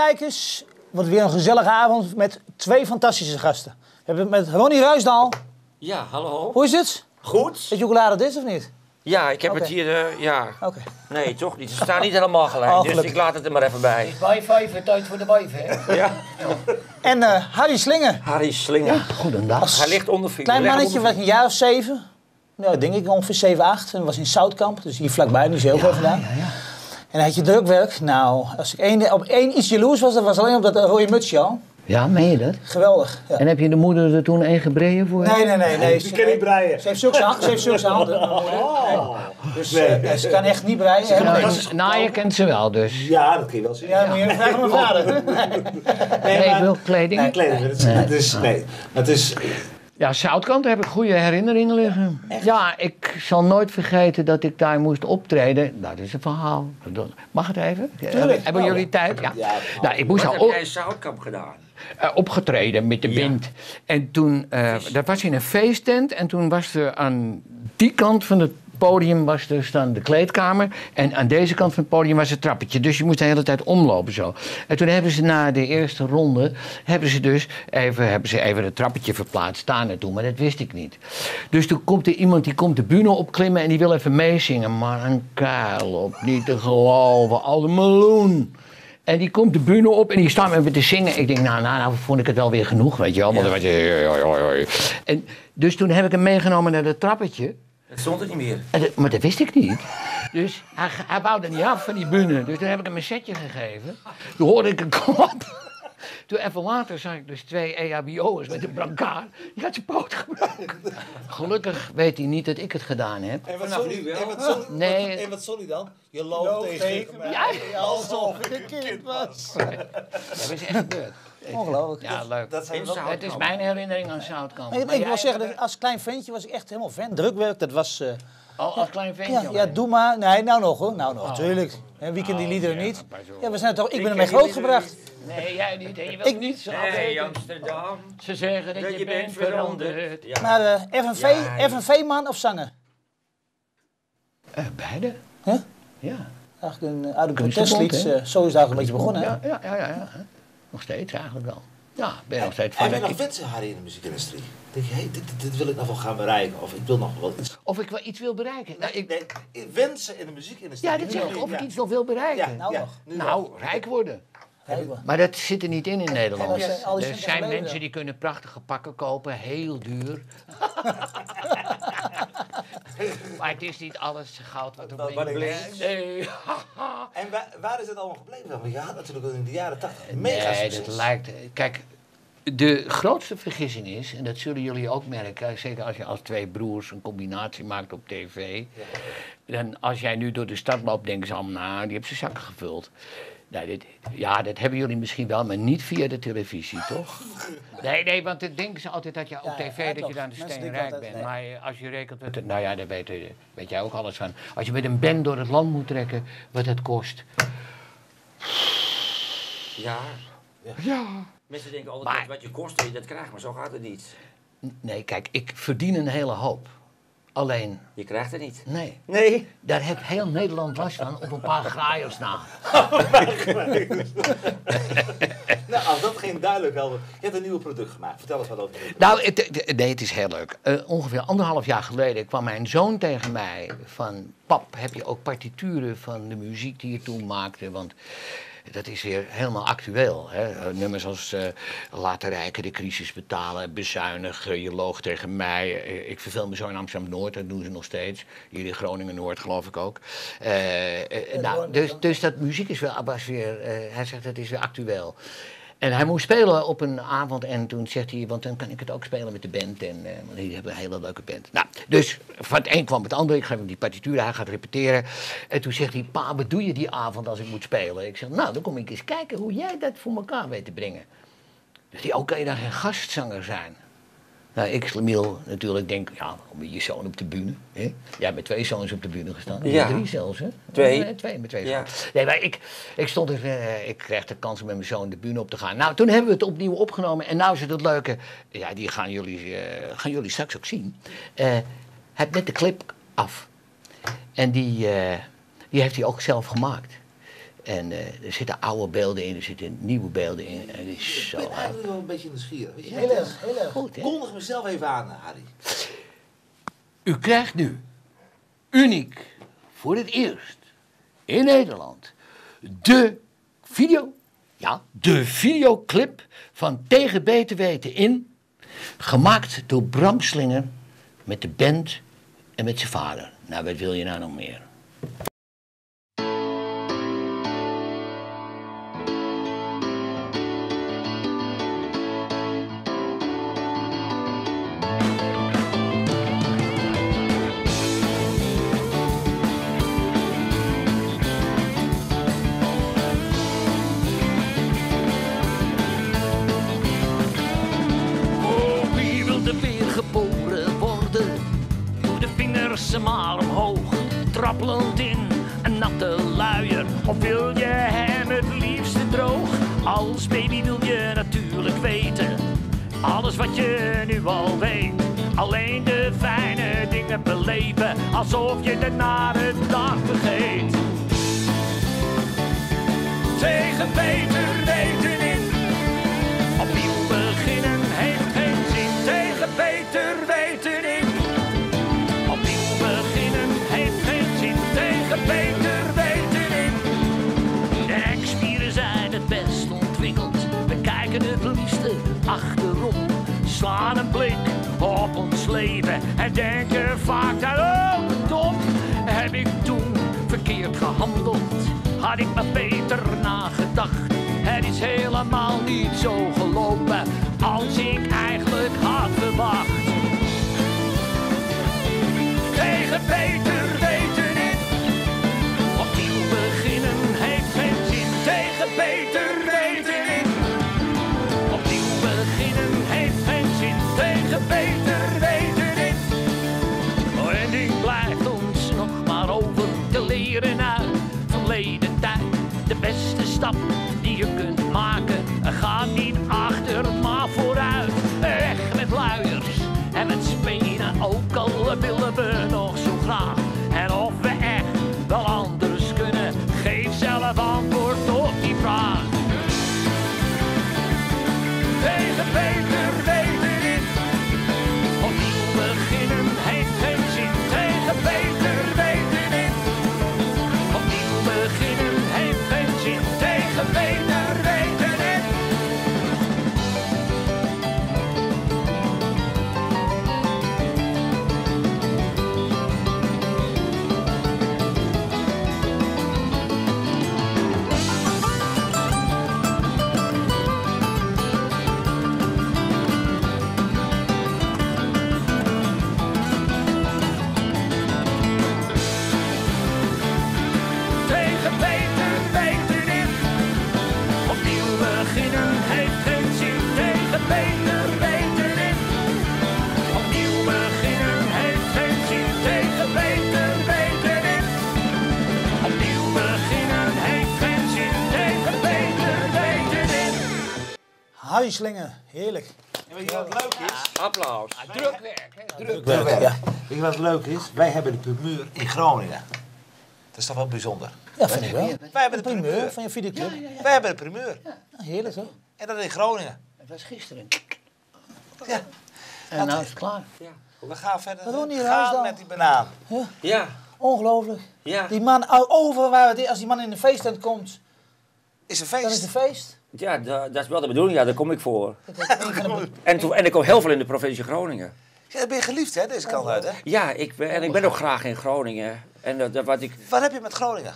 kijkers. Wordt weer een gezellige avond met 2 fantastische gasten. We hebben het met Ronnie Ruisdaal. Ja, hallo. Hoe is het? Goed. Weet je hoe laat het is of niet? Ja, ik heb het hier, ja. Oké. Nee, toch niet. Ze staan niet helemaal gelijk, dus gelukkig. ik laat het er maar even bij. Wi-Fi, tijd voor de wifi, hè? Ja. En Harry Slinger. Harry Slinger. Goedendag. Hij ligt onder vuur. Klein Leg hem mannetje, onder was een jaar of 7. Nou, denk ik ongeveer 7, 8. En was in Zoutkamp, dus hier vlakbij, niet zo heel ver vandaan. Ja. En dan had je drukwerk. Nou, als ik op één iets jaloers was, dat was alleen op dat rode mutsje al. Ja, meen je dat? Geweldig. Ja. En heb je de moeder er toen één gebreien voor? Nee. Die kan niet breien. Ze heeft zulke handen. Oh. Dus ze kan echt niet breien. Nou, je kent ze wel dus. Ja, dat kun je wel zien. Ja, moet je vragen aan mijn vader. Nee, ik wil kleding. Nee, kleding. Het is... Ja, Zoutkant heb ik goede herinneringen liggen. Echt? Ja, ik zal nooit vergeten dat ik daar moest optreden. Nou, dat is een verhaal. Mag het even? Tuurlijk. Hebben jullie tijd? Ja. Ja. Nou, ik moest Wat al heb jij in Zoutkamp gedaan? opgetreden met de band. En toen, dat was in een feesttent. En toen was er aan die kant van het podium was er staan de kleedkamer. En aan deze kant van het podium was het trappetje. Dus je moest de hele tijd omlopen zo. En toen hebben ze na de eerste ronde, hebben ze even het trappetje verplaatst daar naartoe. Maar dat wist ik niet. Dus toen komt er iemand die komt de bühne opklimmen en die wil even meezingen. Maar een kuil op, niet te geloven. Al de meloen. En die komt de bühne op en die staat met me te zingen. Ik denk, nou vond ik het wel weer genoeg, weet je wel. Want dan was je... En dus toen heb ik hem meegenomen naar het trappetje. Het stond er niet meer. Maar dat wist ik niet. Dus hij wou er niet af van die bühne. Dus toen heb ik hem een setje gegeven. Toen hoorde ik een klap. Toen even later zag ik dus 2 EHBO'ers met een brancard. Die had zijn poot gebroken. Gelukkig weet hij niet dat ik het gedaan heb. En Vanaf nu wel. Nee. wat sorry dan? Je loopt tegen mij. Ja, Alsof ik een kind was. dat is echt gebeurd. Ongelooflijk. Ja, leuk. Dat zijn wel... Het is mijn herinnering aan Zoutkamp. Ik wil zeggen, dat als klein ventje was ik echt helemaal fan. Drukwerk, dat was... Als klein ventje. ja, doe maar. Nee, nou nog hoor. Nou nog, tuurlijk. Wie kent die liederen niet? Ja, we zijn toch... Ik ben ermee grootgebracht. Nee, jij niet. En je wilt niet zo Hey weten. Amsterdam, Ze zeggen dat je bent veranderd. Ja. Maar FNV, Ja. FNV-man of zanger? Beide. Huh? Ja. Eigenlijk uit een Kunstenbond, protestlied. hè? Zo is het eigenlijk een beetje begonnen. Hè? Ja. Nog steeds eigenlijk wel. Ja, ben je nog steeds Heb je nog fanatiek. wensen, Harry, in de muziekindustrie? Denk je, hey, dit wil ik nog wel gaan bereiken? Of ik wil nog wel iets... Of ik wel iets wil bereiken. Nou, Nee, wensen in de muziekindustrie. ja, dit zeg ik. Of ik iets nog wil bereiken. Nou nog. Nou, rijk worden. Kijk, Maar dat zit er niet in Nederland. Ja, al die Er centen zijn geleden. mensen die kunnen prachtige pakken kopen, heel duur. Maar het is niet alles goud wat er Wat blinkt. blinkt. Nee. En waar is het allemaal gebleven dan? Want je had natuurlijk in de jaren 80 mega Nee, succes. dat lijkt... Kijk, de grootste vergissing is, en dat zullen jullie ook merken, zeker als je als 2 broers een combinatie maakt op tv, dan als jij nu door de stad loopt, denken ze allemaal, nou, die hebben ze zakken gevuld. Nou, dat hebben jullie misschien wel, maar niet via de televisie, toch? Nee, want dan denken ze altijd dat je op Ja, tv ja, dat je klopt. dan Mensen steenrijk denken altijd, bent. nee. Maar als je rekent, nou ja, daar weet jij ook alles van. Als je met een band door het land moet trekken, wat het kost. Ja. Ja. Mensen denken altijd, Maar- wat je kost, dat krijg je, maar zo gaat het niet. Nee, kijk, ik verdien een hele hoop. Alleen, Je krijgt het niet. nee. Nee. Daar heeft heel Nederland last van, op een paar graaiers na. Nou, als dat geen duidelijk helder... Je hebt een nieuw product gemaakt. Vertel eens wat over het Nou, nee, het is heel leuk. Ongeveer 1,5 jaar geleden kwam mijn zoon tegen mij van... Pap, heb je ook partituren van de muziek die je toen maakte? Want dat is weer helemaal actueel. Hè? Nummers als Laat de rijken de crisis betalen, Bezuinig, Je loog tegen mij. Ik verveel me zo in Amsterdam-Noord, dat doen ze nog steeds. Hier in Groningen-Noord geloof ik ook. Dus dat muziek is was weer, hij zegt dat is weer actueel. En hij moest spelen op een avond en toen zegt hij, want dan kan ik het ook spelen met de band. En want die hebben een hele leuke band. Nou, dus van het een kwam het ander. Ik geef hem die partituur, hij gaat repeteren. En toen zegt hij, pa, wat doe je die avond als ik moet spelen? Ik zeg, nou, dan kom ik eens kijken hoe jij dat voor elkaar weet te brengen. Dus die, kan je dan geen gastzanger zijn? Nou, ik, Slemiel, natuurlijk denk, ja, met je zoon op de bühne. Hè? Jij hebt met 2 zoons op de bühne gestaan. Ja. 3 zelfs, hè? 2. Nee, 2, met 2 Ja. zoons. Nee, maar ik stond er, ik kreeg de kans om met mijn zoon de bühne op te gaan. Nou, toen hebben we het opnieuw opgenomen. En nou is het het leuke, ja, die gaan jullie straks ook zien. Hij heeft net de clip af. En die heeft hij ook zelf gemaakt. En er zitten oude beelden in, er zitten nieuwe beelden in. En het is Ik zo ben eigenlijk wel een beetje nieuwsgierig. Weet je? Heel erg, heel erg. goed, hè? Kondig mezelf even aan, Harry. U krijgt nu, uniek, voor het eerst in Nederland, de videoclip van Tegen Beter Weten in, gemaakt door Bram Slinger met de band en met zijn vader. Nou, wat wil je nou nog meer? Wie wilde weer geboren worden? Doe de vingers maar omhoog, trappelend in een natte luier. Of wil je hem het liefste droog? Als baby wil je natuurlijk weten alles wat je nu al weet. Alleen de fijne dingen beleven, alsof je de nare dag vergeet. Tegen beter weten in, opnieuw beginnen heeft geen zin. Tegen beter weten in, opnieuw beginnen heeft geen zin. Tegen beter weten in. De nekspieren zijn het best ontwikkeld, we kijken het liefste achterom. Slaan een blik op ons leven en denken vaak dat dom. Heb ik toen verkeerd gehandeld? Had ik maar beter nagedacht? Het is helemaal niet zo gelopen als ik eigenlijk had verwacht. Tegen beter weten in, opnieuw beginnen heeft geen zin. Tegen beter weten in, opnieuw beginnen heeft geen zin. Tegen beter weten in. Oh, en ding blijft ons nog maar over te leren uit verleden tijd. De beste stap die je kunt maken, gaat niet achter maar vooruit. Weg met luiers en met spenen, ook al willen we nog zo graag. En of we echt wel anders kunnen, geef zelf antwoord op die vraag. Tegen beter weten in, opnieuw beginnen heeft geen zin. Tegen beter weten in, opnieuw beginnen heeft geen zin. Tegen beter weten in. Tegen beter weten in, opnieuw beginnen heeft geen zin. Tegen beter weten in, opnieuw beginnen heeft geen zin. Tegen beter weten in, opnieuw beginnen heeft geen zin. Tegen beter weten in. Harry Slinger, heerlijk. En weet je wat leuk is? Applaus. Drukwerk, hè? Drukwerk. Ja. Weet je wat leuk is? Wij hebben de primeur in Groningen. Dat is toch wel bijzonder? Ja, vind ik wel. Wij hebben de Primeur primeur. van je videoclip. Wij hebben de primeur. Ja, heerlijk hoor. En dat in Groningen. Het was gisteren. Ja. En nou is het klaar. We gaan verder. Wat doen die gaan Ruisdaal? met die banaan. Ja, Ongelooflijk. ja. Die man over waar als die man in de feesttent komt, Is een dan is feest. het feest. Ja, dat is wel de bedoeling. Ja, daar kom ik voor. Dat is een van de- En ik kom heel veel in de provincie Groningen. Ja, dan ben je geliefd hè, deze kant uit hè? Ja, ik ben ook graag in Groningen. En wat ik... Wat heb je met Groningen?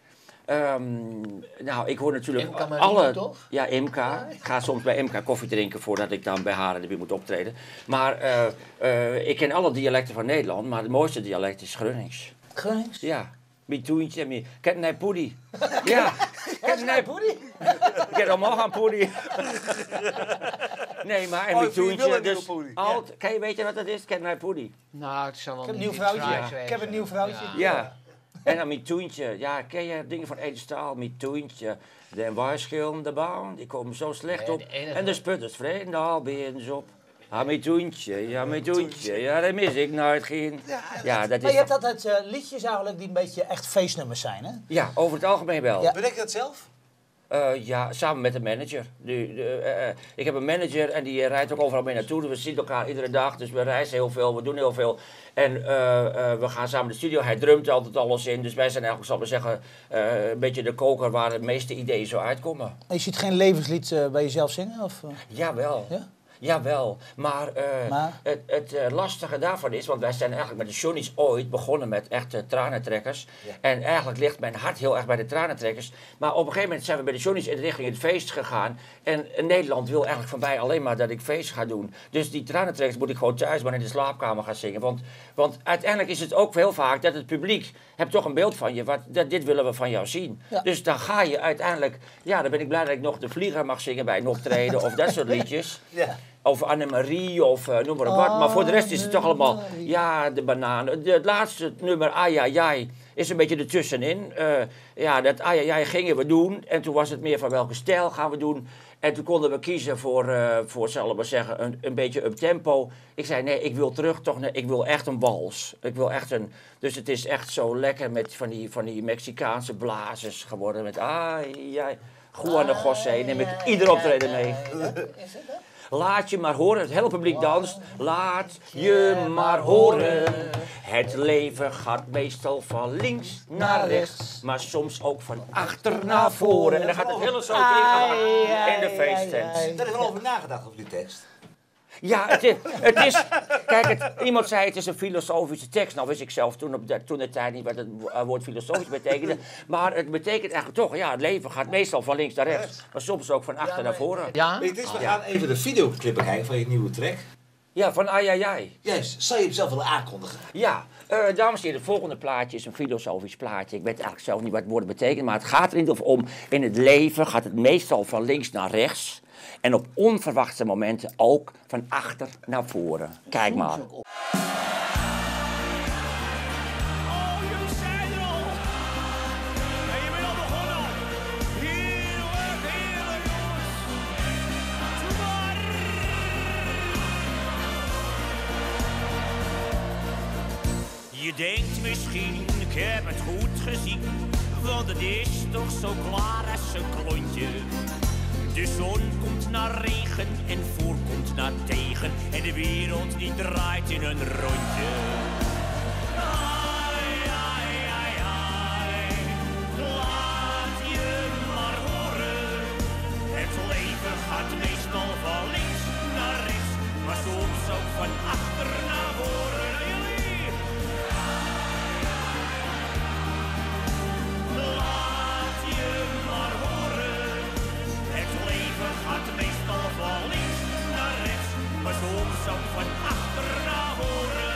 Nou, ik hoor natuurlijk Imca Marina, toch? Ja, Imca. Ik ga soms bij Imca koffie drinken voordat ik dan bij haar en de moet optreden. Maar ik ken alle dialecten van Nederland, maar het mooiste dialect is Gronings. Gronings. Ja. Mijn toentje, mijn kettenij poedie. Ja, kettenij poedie. Ik heb allemaal gaan poedie. Nee, maar en mijn je wil toentje, een nieuwe dus poedie. alt. Weet je wat dat is? Kettenij poedie. Nou, het zal wel Ik heb een niet nieuw vrouwtje. fraai zijn. Ik heb een nieuw vrouwtje. Ja. En dan mijn toentje. Ja, ken je dingen van Ede Staal? Mijn toentje. De waarschuwende baan, die komen zo slecht Nee, op. de enige- En de sputters, vreemde al op. Hamitoentje, ja, daar mis ik nooit geen. Ja, dat Maar is... je hebt altijd liedjes eigenlijk die een beetje echt feestnummers zijn, hè? Ja, over het algemeen wel. Ja. Bedenk je dat zelf? Ja, samen met de manager. Ik heb een manager en die rijdt ook overal mee naartoe. Dus we zien elkaar iedere dag, dus we reizen heel veel, we doen heel veel. En we gaan samen de studio. Hij drumt altijd alles in. Dus wij zijn eigenlijk, zal ik maar zeggen, een beetje de koker waar de meeste ideeën zo uitkomen. En je ziet geen levenslied bij jezelf zingen? Of, Jawel. Ja? Jawel, maar het lastige daarvan is, want wij zijn eigenlijk met de Johnny's ooit begonnen met echte tranentrekkers. Ja. En eigenlijk ligt mijn hart heel erg bij de tranentrekkers. Maar op een gegeven moment zijn we bij de Johnny's in richting het feest gegaan. En Nederland wil eigenlijk van mij alleen maar dat ik feest ga doen. Dus die tranentrekkers moet ik gewoon thuis maar in de slaapkamer gaan zingen. Want uiteindelijk is het ook heel vaak dat het publiek hebt toch een beeld van je. Dit willen we van jou zien. Ja. Dus dan ga je uiteindelijk, ja, dan ben ik blij dat ik nog de Vlieger mag zingen bij een optreden of dat soort liedjes. Ja. Of Annemarie of noem maar op wat. Maar voor de rest is het toch allemaal, ja, de bananen. Het laatste nummer, Ai, is een beetje ertussenin. Ja, dat Ai gingen we doen. En toen was het meer van welke stijl gaan we doen. En toen konden we kiezen voor zal ik maar zeggen, een beetje up-tempo. Ik zei, nee, ik wil terug toch, ik wil echt een wals. Ik wil echt dus het is echt zo lekker met van die Mexicaanse blazers geworden. Met Ai. Juan de José, neem ik ieder optreden mee. Is het dat? Laat je maar horen, het hele publiek danst. Laat je maar horen. Het leven gaat meestal van links naar rechts, maar soms ook van achter naar voren. En dan gaat het hele zo in de feesttent. Daar heb je wel over nagedacht, over die tekst. Ja, het is... Kijk, iemand zei het is een filosofische tekst. Nou wist ik zelf toen de tijd niet wat het woord filosofisch betekende. Maar het betekent eigenlijk toch, ja, het leven gaat meestal van links naar rechts. Maar soms ook van achter naar voren. Ja? We gaan even de videoclip bekijken van je nieuwe track. Ja, van Ai. Juist, zou je hem zelf willen aankondigen? Ja, dames en heren, het volgende plaatje is een filosofisch plaatje. Ik weet eigenlijk zelf niet wat het woord betekent, maar het gaat er in ieder geval om. In het leven gaat het meestal van links naar rechts. En op onverwachte momenten ook van achter naar voren. Kijk maar. Oh, jullie zijn er al. En je bent al begonnen. Heerlijk, jongens. Doe maar. Je denkt misschien, ik heb het goed gezien. Want het is toch zo klaar als een klontje. De zon komt naar regen en voorkomt naar tegen. En de wereld die draait in een rondje. Ai, laat je maar horen. Het leven gaat meestal van links naar rechts, maar soms ook van achter naar voren. Laat je maar horen. Het leven gaat meestal van links naar rechts, maar soms ook van achter naar voren.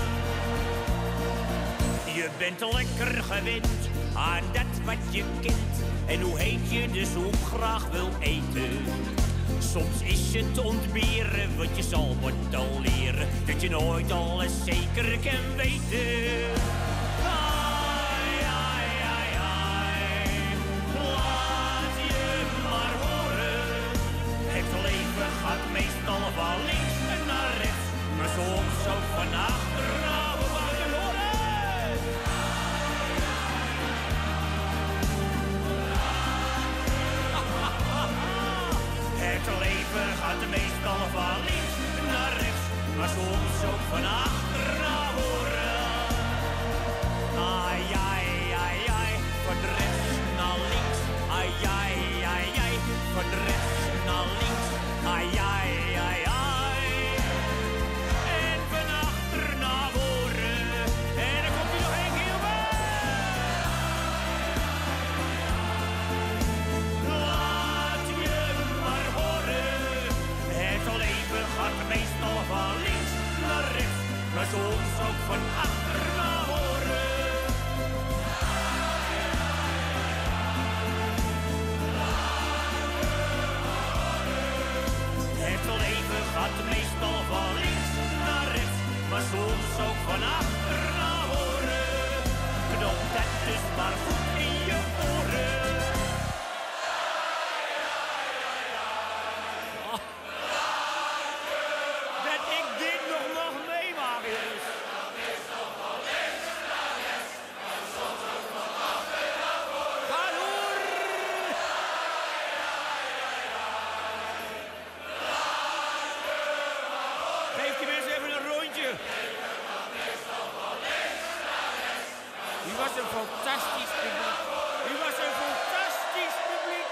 Je bent lekker gewend aan dat wat je kent. En hoe heet je dus hoe graag wil eten. Soms is het ontberen, want je zal moeten leren dat je nooit alles zeker kan weten. Laat je maar horen. Het leven gaat meestal van links naar rechts, maar soms ook van achter naar voren. Het leven gaat meestal van links naar rechts, maar soms ook van achter naar voren. Ai, van rechts naar links. Ai, van rechts naar links. Ai. En van achter naar voren. En dan komt hij nog een keer bij. Laat je maar horen. Het leven gaat meestal van links naar rechts, maar soms ook van achter naar voren. Het leven gaat meestal van links naar rechts, maar soms ook van achter naar voren. Knop dat dus maar goed in je oren. was een fantastisch publiek. U was een fantastisch publiek.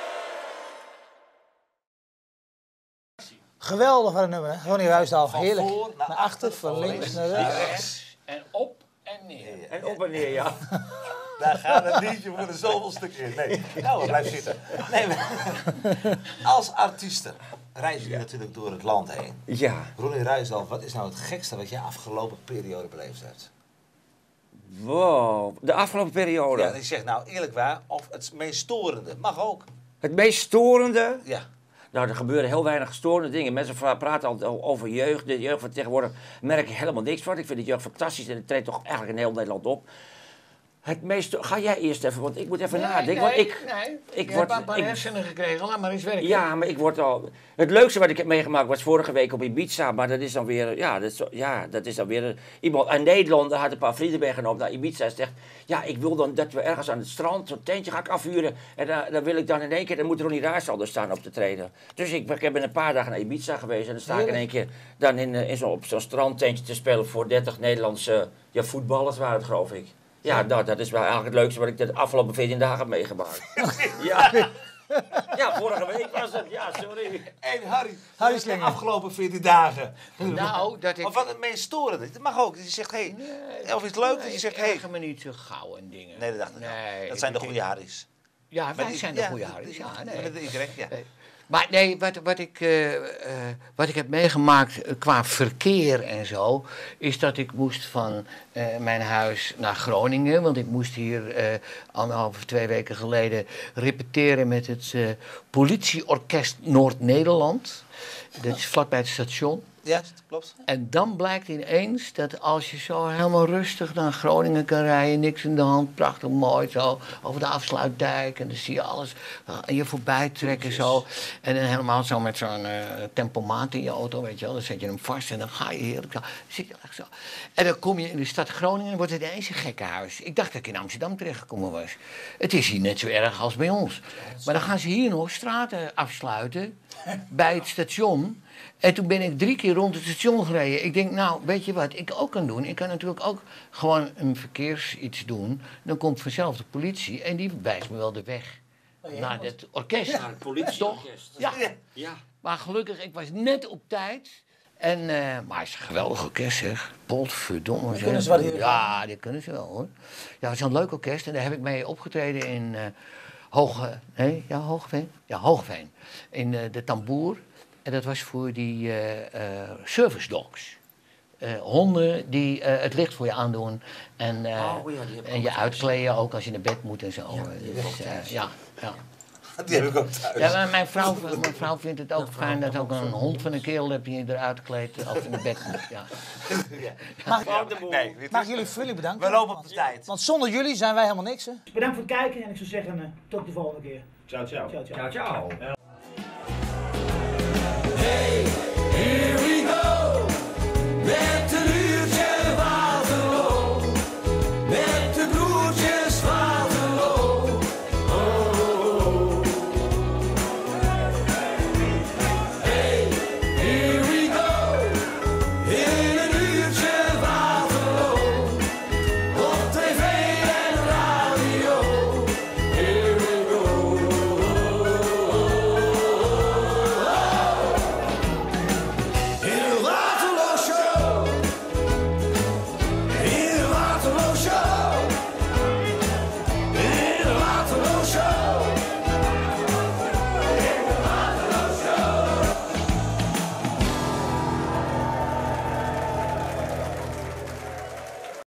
Geweldig van het nummer, hè? Ronnie Ruisdael. Heerlijk. voor naar achter, van links naar rechts. En op en neer. En op en neer, ja. Daar gaat het liedje voor de zoveelste keer. Nee, nou, blijf zitten. Nee, als artiesten reizen jullie natuurlijk door het land heen. Ja. Ronnie Ruisdael, wat is nou het gekste wat jij afgelopen periode beleefd hebt? Wow, de afgelopen periode. Ja, ik zeg nou eerlijk waar, of het meest storende, mag ook. Het meest storende? Ja. Nou, er gebeuren heel weinig storende dingen. Mensen praten altijd over jeugd. De jeugd van tegenwoordig merk ik helemaal niks van. Ik vind de jeugd fantastisch en het treedt toch eigenlijk in heel Nederland op. Het meest... Ga jij eerst even, want ik moet even nadenken. Want ik heb een paar hersenen gekregen, laat maar eens werken. Ja, maar ik word al... Het leukste wat ik heb meegemaakt was vorige week op Ibiza, maar dat is dan weer... dat is dan weer... Iemand uit Nederland had een paar vrienden meegenomen naar Ibiza en zegt... Ja, ik wil dan dat we ergens aan het strand zo'n tentje ga ik afhuren. En dan wil ik dan in één keer... Dan moet Ronnie Ruisdael er staan op te treden. Dus ik ben een paar dagen naar Ibiza geweest en dan sta ik in één keer... Dan op zo'n strandtentje te spelen voor 30 Nederlandse voetballers waren het, geloof ik. Ja, dat is wel eigenlijk het leukste wat ik de afgelopen 14 dagen heb meegemaakt. Ja, vorige week was het. Ja, sorry. En Harry Slinger, de afgelopen 14 dagen. Nou, dat ik... Of wat het meest storende, dat mag ook. Dat je zegt, hé, of iets leuk dat je zegt, hé. Ik erger me niet zo gauw en dingen. Nee, dat dacht ik al. Dat zijn de goede Harry's. Ja, wij zijn de goede Harry's. Ja, nee. Maar nee, wat ik heb meegemaakt qua verkeer en zo, is dat ik moest van mijn huis naar Groningen. Want ik moest hier 1,5 of 2 weken geleden repeteren met het Politieorkest Noord-Nederland. Dat is vlakbij het station. Ja, klopt. En dan blijkt ineens dat als je zo helemaal rustig naar Groningen kan rijden, niks in de hand, prachtig mooi zo, over de Afsluitdijk en dan zie je alles en je voorbij trekken zo. En dan helemaal zo met zo'n tempomaat in je auto, weet je wel, dan zet je hem vast en dan ga je heerlijk zo. Dan zit je echt zo. En dan kom je in de stad Groningen en wordt het ineens een gekkenhuis. Ik dacht dat ik in Amsterdam terechtgekomen was. Het is hier net zo erg als bij ons. Maar dan gaan ze hier nog straten afsluiten bij het station. En toen ben ik 3 keer rond het station gereden. Ik denk, nou, weet je wat ik ook kan doen? Ik kan natuurlijk ook gewoon een verkeersiets doen. Dan komt vanzelf de politie en die wijst me wel de weg naar het orkest. Naar het politieorkest. Ja. Maar gelukkig, ik was net op tijd. En, maar het is een geweldig orkest, zeg. Potverdomme. Die kunnen ze wel hier. Ja, die kunnen ze wel, hoor. Ja, het is een leuk orkest en daar heb ik mee opgetreden in Hoogeveen. In de Tamboer. En dat was voor die service dogs. Honden die het licht voor je aandoen. En, en je uitkleden ook als je naar bed moet en zo. Ja. Die heb ik ook thuis. Ja, maar mijn vrouw vindt het ook fijn dat ook een hond van een kerel heb je eruit kleedt als je naar bed moet. Ja. Mag ik jullie bedanken? We lopen op de tijd. Want zonder jullie zijn wij helemaal niks, hè? Bedankt voor het kijken en ik zou zeggen tot de volgende keer. Ciao, ciao. Ciao, ciao. Ciao. Hey.